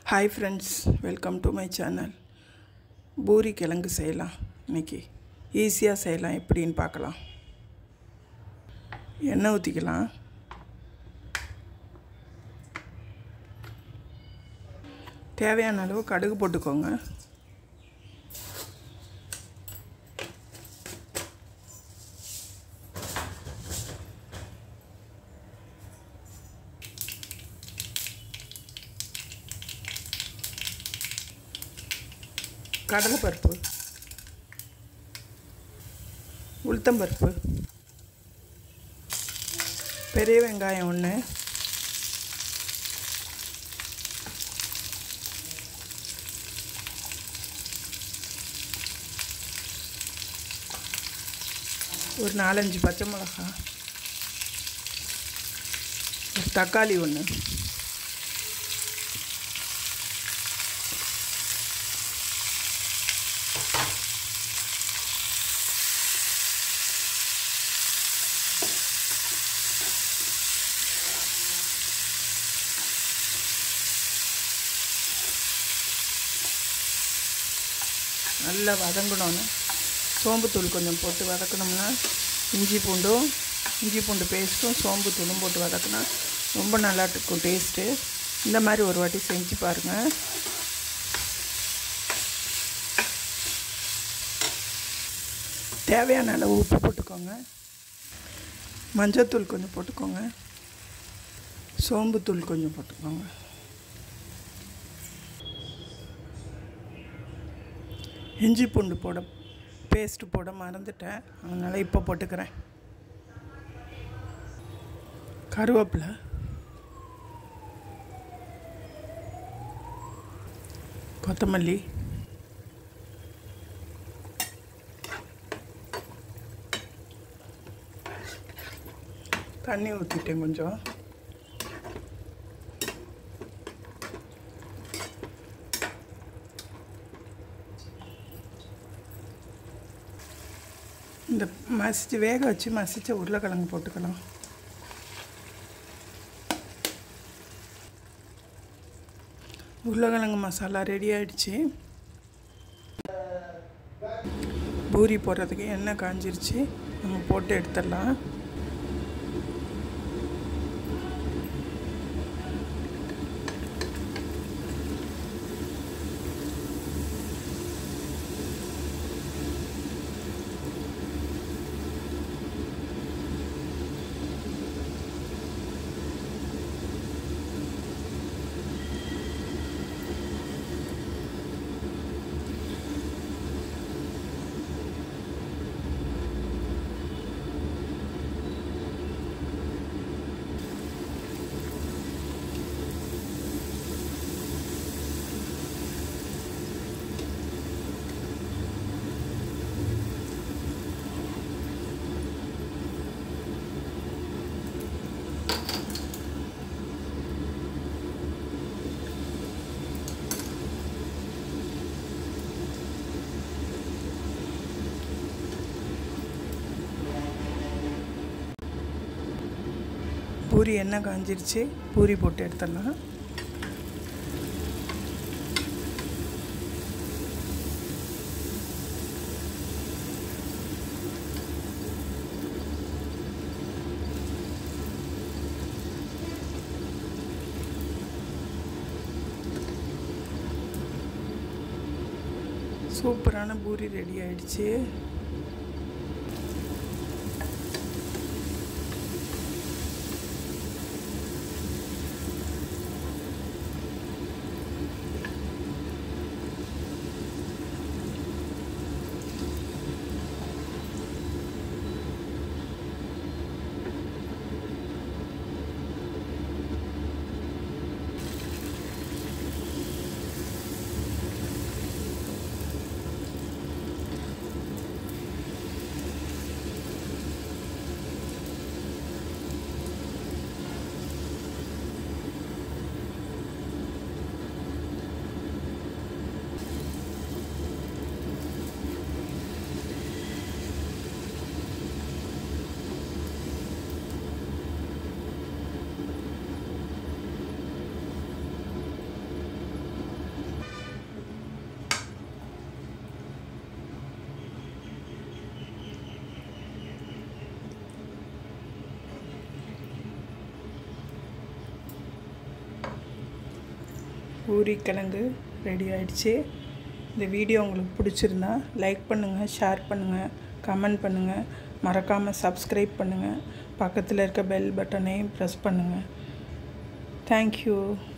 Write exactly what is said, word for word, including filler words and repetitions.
Hi friends, welcome to my channel. Puri கிழங்கு செய்யலாம். இன்னைக்கு ஈஸியாக செய்யலாம். எப்படின்னு பார்க்கலாம். எண்ணெய் ஊற்றிக்கலாம். தேவையான அளவு கடுகு போட்டுக்கோங்க. கடலைப்பருப்பு, உளுத்தம்பருப்பு, பெரிய வெங்காயம் ஒன்று, ஒரு நாலஞ்சு பச்சை மிளகாய், ஒரு தக்காளி ஒன்று, நல்லா வதங்கணும்னு சோம்புத்தூள் கொஞ்சம் போட்டு வதக்கணும்னா இஞ்சி பூண்டும் இஞ்சி பூண்டு பேஸ்ட்டும் சோம்பு தூளும் போட்டு வதக்கினா ரொம்ப நல்லா இருக்கும் டேஸ்ட்டு. இந்த மாதிரி ஒரு வாட்டி செஞ்சு பாருங்கள். தேவையான அளவு உப்பு போட்டுக்கோங்க. மஞ்சத்தூள் கொஞ்சம் போட்டுக்கோங்க. சோம்புத்தூள் கொஞ்சம் போட்டுக்கோங்க. இஞ்சி பூண்டு போட பேஸ்ட்டு போட மறந்துட்டேன், அதனால் இப்போ போட்டுக்கிறேன். கருவேப்பிலை, கொத்தமல்லி, தண்ணி ஊற்றிட்டேன் கொஞ்சம். இந்த மசிச்சு வேக வச்சு மசித்த உருளைக்கிழங்கு போட்டுக்கலாம். உருளைக்கிழங்கு மசாலா ரெடி ஆகிடுச்சு. பூரி போடுறதுக்கு எண்ணெய் காஞ்சிருச்சு, நம்ம போட்டு எடுத்துடலாம். பூரி எண்ணெய் காஞ்சிருச்சு, பூரி போட்டு எடுத்துடலாம். சூப்பரான பூரி ரெடி ஆயிடுச்சு. பூரிக்கிழங்கு ரெடி ஆயிடுச்சு. இந்த வீடியோ உங்களுக்கு பிடிச்சிருந்தா லைக் பண்ணுங்கள், ஷேர் பண்ணுங்கள், கமெண்ட் பண்ணுங்கள், மறக்காமல் சப்ஸ்கிரைப் பண்ணுங்கள், பக்கத்தில் இருக்க பெல் பட்டனையும் ப்ரெஸ் பண்ணுங்கள். தேங்க்யூ.